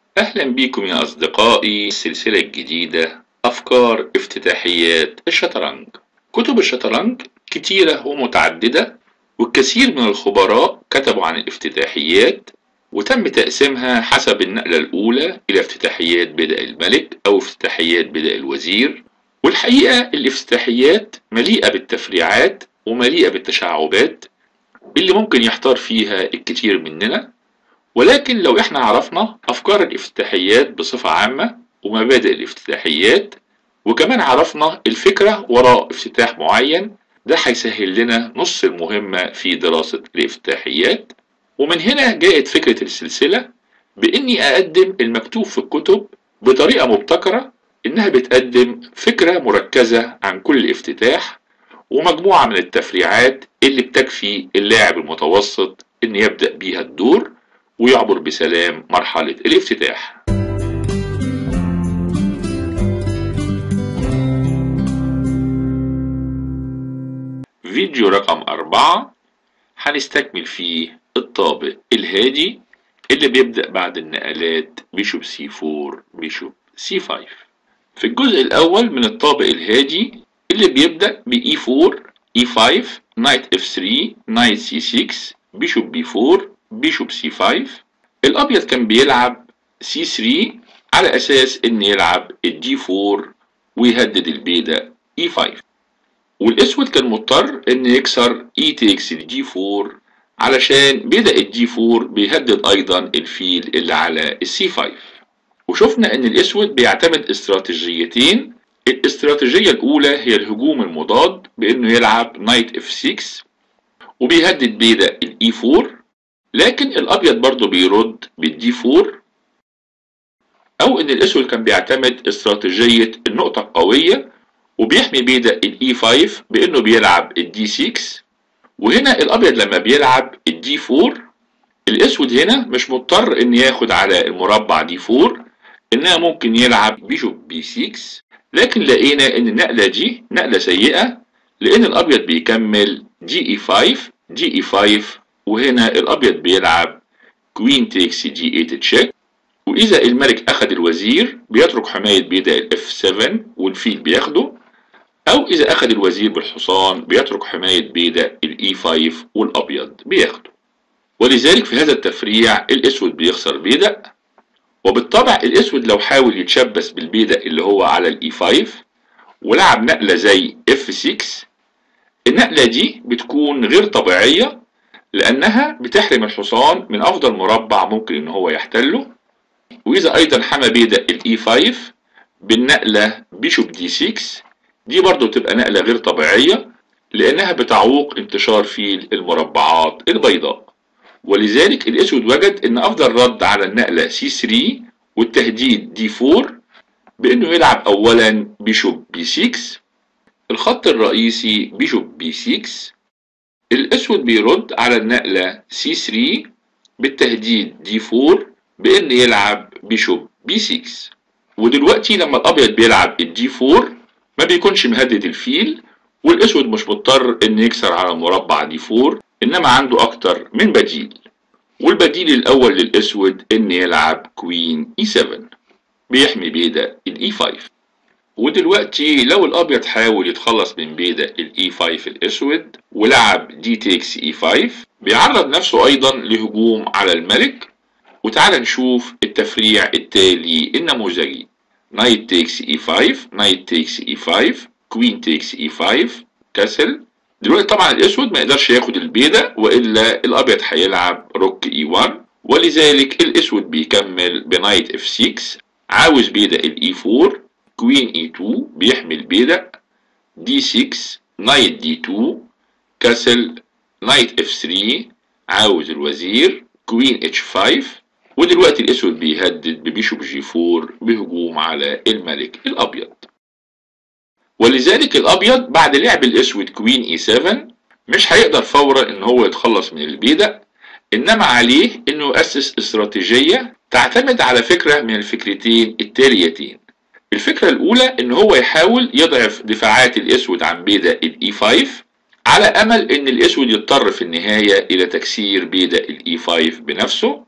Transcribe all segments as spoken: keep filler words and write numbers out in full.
أهلا بيكم يا أصدقائي السلسلة الجديدة أفكار افتتاحيات الشطرنج. كتب الشطرنج كتيرة ومتعددة، والكثير من الخبراء كتبوا عن الافتتاحيات، وتم تقسيمها حسب النقلة الأولى إلى افتتاحيات بدء الملك أو افتتاحيات بدء الوزير. والحقيقة الافتتاحيات مليئة بالتفريعات ومليئة بالتشعبات اللي ممكن يحتار فيها الكثير مننا، ولكن لو احنا عرفنا افكار الافتتاحيات بصفة عامة ومبادئ الافتتاحيات، وكمان عرفنا الفكرة وراء افتتاح معين، ده هيسهل لنا نص المهمة في دراسة الافتتاحيات. ومن هنا جاءت فكرة السلسلة باني اقدم المكتوب في الكتب بطريقة مبتكرة، انها بتقدم فكرة مركزة عن كل افتتاح ومجموعة من التفريعات اللي بتكفي اللاعب المتوسط ان يبدأ بيها الدور ويعبر بسلام مرحلة الافتتاح. فيديو رقم أربعة هنستكمل فيه الطابق الهادي اللي بيبدأ بعد النقلات بيشوب سي أربعة بيشوب سي خمسة. في الجزء الأول من الطابق الهادي اللي بيبدأ ب إي أربعة إي خمسة نايت إف ثلاثة نايت سي ستة بيشوب بي أربعة بيشوب سي خمسة. الأبيض كان بيلعب سي ثلاثة على أساس إن يلعب الدي أربعة ويهدد البيدق إي خمسة، والأسود كان مضطر إن يكسر إي تيكس الدي أربعة علشان بيدق الدي أربعة بيهدد أيضا الفيل اللي على السي خمسة. وشفنا إن الأسود بيعتمد استراتيجيتين. الاستراتيجية الأولى هي الهجوم المضاد بإنه يلعب نايت إف ستة وبيهدد بيدق الإي أربعة، لكن الأبيض برضه بيرد بالدي أربعة، أو إن الأسود كان بيعتمد استراتيجية النقطة القوية وبيحمي بيدق الإي خمسة بإنه بيلعب الدي ستة. وهنا الأبيض لما بيلعب الدي أربعة، الأسود هنا مش مضطر إن ياخد على المربع دي أربعة، إنها ممكن يلعب بيشوب بي ستة، لكن لقينا إن النقلة دي نقلة سيئة لأن الأبيض بيكمل دي إي خمسة دي إي خمسة، وهنا الأبيض بيلعب كوين تيكس دي تمانية تشيك. وإذا الملك أخذ الوزير بيترك حماية بيدق الإف سبعة والفيل بياخده، أو إذا أخذ الوزير بالحصان بيترك حماية بيدق الإي خمسة والأبيض بياخده. ولذلك في هذا التفريع الأسود بيخسر بيدق، وبالطبع الأسود لو حاول يتشبث بالبيدق اللي هو على الإي خمسة ولعب نقلة زي إف ستة، النقلة دي بتكون غير طبيعية لأنها بتحرم الحصان من أفضل مربع ممكن إن هو يحتله. وإذا أيضا حمى بيدق الإي خمسة بالنقلة بيشوب دي ستة، دي برضو بتبقى نقلة غير طبيعية لأنها بتعوق انتشار فيل المربعات البيضاء. ولذلك الأسود وجد إن أفضل رد على النقلة سي ثلاثة والتهديد دي أربعة بإنه يلعب أولا بيشوب بي ستة، الخط الرئيسي بيشوب بي ستة. الأسود بيرد على النقلة سي ثلاثة بالتهديد دي أربعة بإن يلعب بيشوب بي ستة. ودلوقتي لما الأبيض بيلعب الدي أربعة ما بيكونش مهدد الفيل، والأسود مش مضطر إن يكسر على مربع دي أربعة، إنما عنده أكتر من بديل. والبديل الأول للأسود إن يلعب كوين إي سبعة بيحمي بيدق الإي خمسة. ودلوقتي لو الأبيض حاول يتخلص من بيدق الإي خمسة الأسود ولعب دي تيكس إي خمسة، بيعرض نفسه أيضا لهجوم على الملك. وتعال نشوف التفريع التالي النموذجي: نايت تيكس إي خمسة نايت تيكس إي خمسة كوين تيكس إي خمسة كاسل. دلوقتي طبعا الأسود ما يقدرش ياخد البيدق وإلا الأبيض هيلعب روك إي واحد، ولذلك الأسود بيكمل بنايت إف ستة عاوز بيدق الإي أربعة كوين إي اتنين بيحمي البيدق دي ستة نايت دي اتنين كاسل نايت إف ثلاثة عاوز الوزير كوين اتش خمسة. ودلوقتي الأسود بيهدد ببيشوب جي أربعة بهجوم على الملك الأبيض. ولذلك الأبيض بعد لعب الأسود كوين إي سبعة مش هيقدر فورا إن هو يتخلص من البيدق، إنما عليه إنه يؤسس استراتيجية تعتمد على فكرة من الفكرتين التاليتين. الفكرة الأولى إن هو يحاول يضعف دفاعات الأسود عن بيدق الإي خمسة على أمل إن الأسود يضطر في النهاية إلى تكسير بيدق الإي خمسة بنفسه،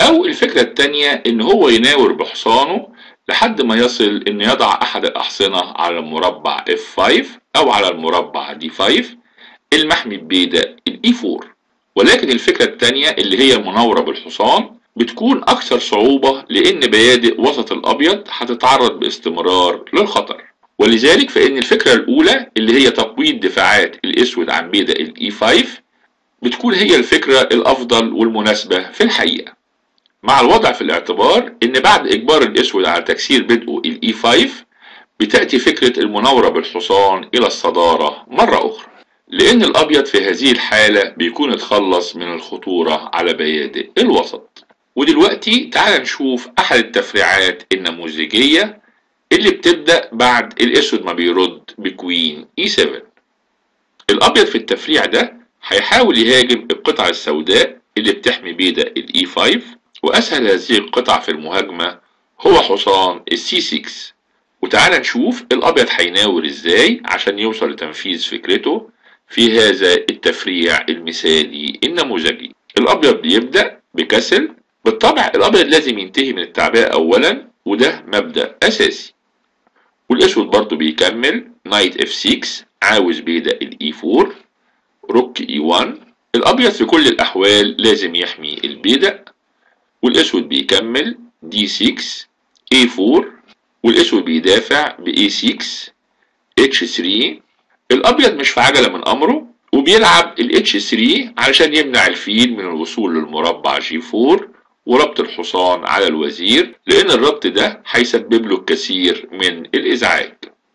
او الفكرة التانية ان هو يناور بحصانه لحد ما يصل ان يضع احد الاحصنة على المربع اف خمسة او على المربع دي خمسة المحمي ببيدق الاي أربعة. ولكن الفكرة التانية اللي هي المناورة بالحصان بتكون اكثر صعوبة لان بيادق وسط الابيض هتتعرض باستمرار للخطر. ولذلك فان الفكرة الاولى اللي هي تقويض دفاعات الاسود عن بيدق الاي خمسة بتكون هي الفكرة الافضل والمناسبة في الحقيقة، مع الوضع في الاعتبار ان بعد اجبار الاسود على تكسير بدءه الاي خمسة بتأتي فكرة المناورة بالحصان الى الصدارة مرة اخرى، لان الابيض في هذه الحالة بيكون اتخلص من الخطورة على بيادق الوسط. ودلوقتي تعال نشوف احد التفريعات النموذجية اللي بتبدأ بعد الاسود ما بيرد بكوين اي سبعة. الابيض في التفريع ده هيحاول يهاجم القطعة السوداء اللي بتحمي بيدق الاي خمسة، واسهل هذه القطع في المهاجمة هو حصان السي ستة. وتعال نشوف الابيض هيناور ازاي عشان يوصل لتنفيذ فكرته في هذا التفريع المثالي النموذجي. الابيض بيبدأ بكسل. بالطبع الابيض لازم ينتهي من التعبئة اولا وده مبدأ اساسي. والاسود برضو بيكمل نايت اف ستة عاوز بيدق الاي أربعة، روك اي واحد. الابيض في كل الاحوال لازم يحمي البيدق. والاسود بيكمل دي ستة اي أربعة، والاسود بيدافع ب اي ستة اتش ثلاثة. الابيض مش في عجلة من امره وبيلعب ال اتش ثلاثة علشان يمنع الفيل من الوصول للمربع جي أربعة وربط الحصان على الوزير، لان الربط ده هيسبب له الكثير من الازعاج.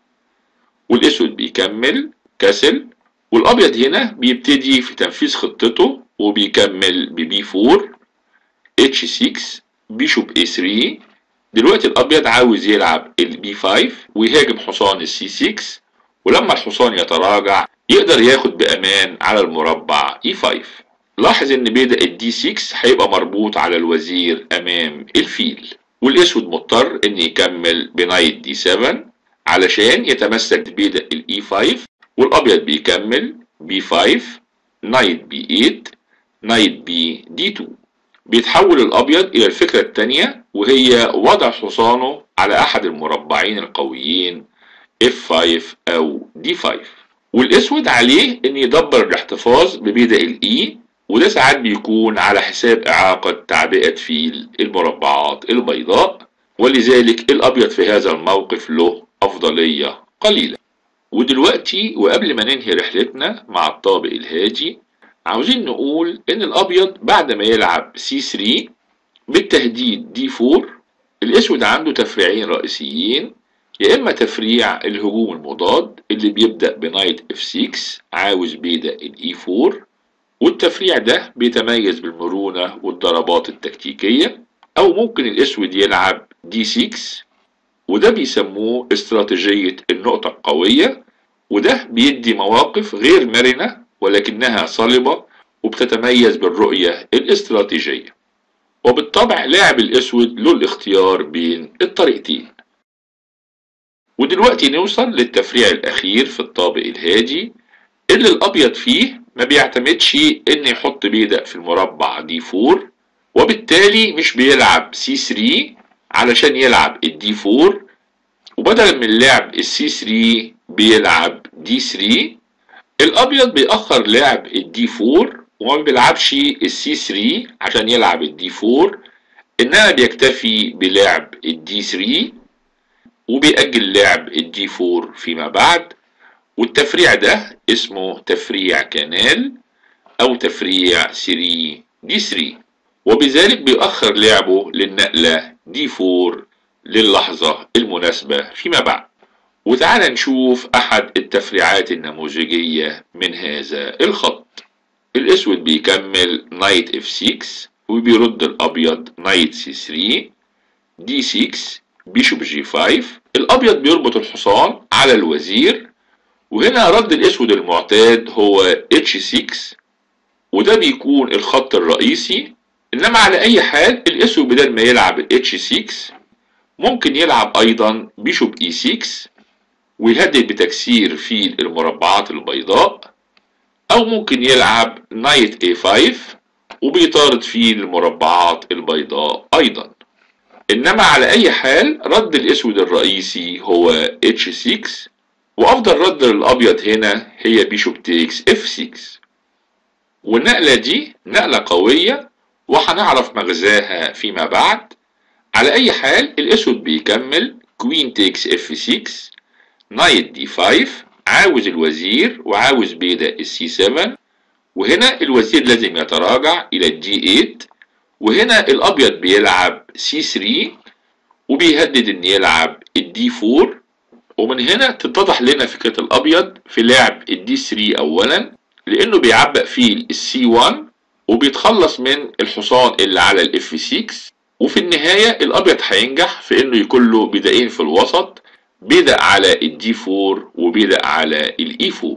والاسود بيكمل كسل. والابيض هنا بيبتدي في تنفيذ خطته وبيكمل ببي أربعة اتش ستة بيشوب اي ثلاثة. دلوقتي الابيض عاوز يلعب البي خمسة ويهاجم حصان السي ستة، ولما الحصان يتراجع يقدر ياخد بامان على المربع اي خمسة. لاحظ ان بيدق الدي ستة هيبقى مربوط على الوزير امام الفيل. والاسود مضطر ان يكمل بنايت دي سبعة علشان يتمسك بيدق الاي خمسة. والابيض بيكمل بي خمسة نايت بي ثمانية نايت بي دي اتنين. بيتحول الابيض الى الفكرة التانية وهي وضع حصانه على احد المربعين القويين اف خمسة او دي خمسة. والاسود عليه ان يدبر الاحتفاظ ببيدق الاي، وده ساعات بيكون على حساب اعاقة تعبئة فيل المربعات البيضاء، ولذلك الابيض في هذا الموقف له افضلية قليلة. ودلوقتي وقبل ما ننهي رحلتنا مع الطابق الهادي عاوزين نقول ان الابيض بعد ما يلعب سي ثلاثة بالتهديد دي أربعة، الاسود عنده تفريعين رئيسيين، يا اما تفريع الهجوم المضاد اللي بيبدأ بنايت اف ستة عاوز بيدق الاي أربعة، والتفريع ده بيتميز بالمرونة والضربات التكتيكية. او ممكن الاسود يلعب دي ستة وده بيسموه استراتيجية النقطة القوية، وده بيدي مواقف غير مرنة ولكنها صلبة وبتتميز بالرؤية الاستراتيجية. وبالطبع لاعب الاسود له الاختيار بين الطريقتين. ودلوقتي نوصل للتفريع الاخير في الطابق الهادي اللي الابيض فيه ما بيعتمدش ان يحط بيدق في المربع دي أربعة، وبالتالي مش بيلعب سي ثلاثة علشان يلعب الدي أربعة، وبدلا من لعب السي ثلاثة بيلعب دي ثلاثة. الابيض بيأخر لعب الدي أربعة وما بيلعبش السي ثلاثة عشان يلعب الدي أربعة، انما بيكتفي بلعب الدي ثلاثة وبيأجل لعب الدي أربعة فيما بعد. والتفريع ده اسمه تفريع كانال او تفريع ثلاثة دي ثلاثة، وبذلك بيؤخر لعبه للنقلة دي أربعة للحظة المناسبة فيما بعد. وتعالى نشوف احد التفريعات النموذجية من هذا الخط. الاسود بيكمل نايت اف ستة وبيرد الابيض نايت سي ثلاثة دي ستة بيشوب جي خمسة. الابيض بيربط الحصان على الوزير، وهنا رد الاسود المعتاد هو اتش ستة وده بيكون الخط الرئيسي. انما على اي حال الاسود بدل ما يلعب اتش ستة ممكن يلعب ايضا بيشوب اي ستة ويهدد بتكسير فيل المربعات البيضاء، او ممكن يلعب نايت اي خمسة وبيطارد فيه المربعات البيضاء ايضا. انما على اي حال رد الاسود الرئيسي هو اتش ستة، وافضل رد للابيض هنا هي بيشوب تيكس اف ستة. والنقلة دي نقلة قوية وهنعرف مغزاها فيما بعد. على اي حال الاسود بيكمل كوين تيكس اف ستة، نايت دي خمسة، عاوز الوزير وعاوز بيدا السي سبعة، وهنا الوزير لازم يتراجع الى الدي تمانية، وهنا الابيض بيلعب سي ثلاثة وبيهدد ان يلعب الدي أربعة. ومن هنا تتضح لنا فكرة الابيض في لعب الدي ثلاثة اولا، لانه بيعبق فيه السي واحد وبيتخلص من الحصان اللي على الاف ستة. وفي النهاية الابيض هينجح في انه يكون له بيدقين في الوسط، بيدق على الدي أربعة وبيدق على الاي أربعة.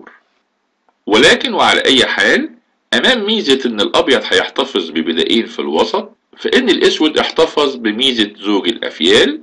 ولكن وعلى اي حال امام ميزة ان الابيض هيحتفظ ببدائين في الوسط، فان الاسود احتفظ بميزة زوج الافيال،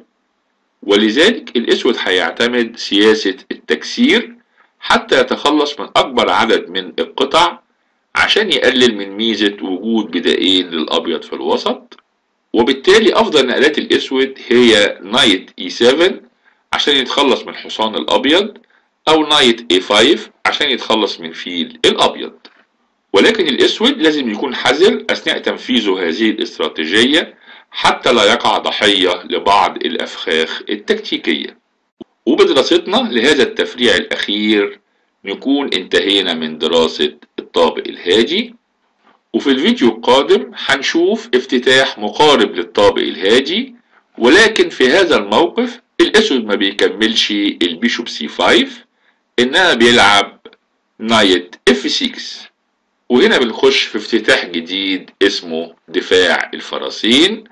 ولذلك الاسود هيعتمد سياسة التكسير حتى يتخلص من اكبر عدد من القطع عشان يقلل من ميزة وجود بدائين للابيض في الوسط. وبالتالي افضل نقلات الاسود هي نايت اي سبعة عشان يتخلص من حصان الابيض، او نايت اي خمسة عشان يتخلص من فيل الابيض. ولكن الاسود لازم يكون حذر اثناء تنفيذه هذه الاستراتيجية حتى لا يقع ضحية لبعض الافخاخ التكتيكية. وبدراستنا لهذا التفريع الاخير نكون انتهينا من دراسة الطابق الهادي. وفي الفيديو القادم هنشوف افتتاح مقارب للطابق الهادي، ولكن في هذا الموقف الاسود ما بيكملش البيشوب سي خمسة، انما بيلعب نايت اف ستة. وهنا بنخش في افتتاح جديد اسمه دفاع الفرسين.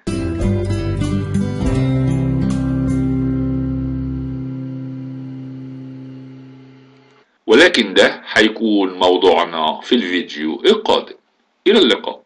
ولكن ده هيكون موضوعنا في الفيديو القادم. إلى اللقاء.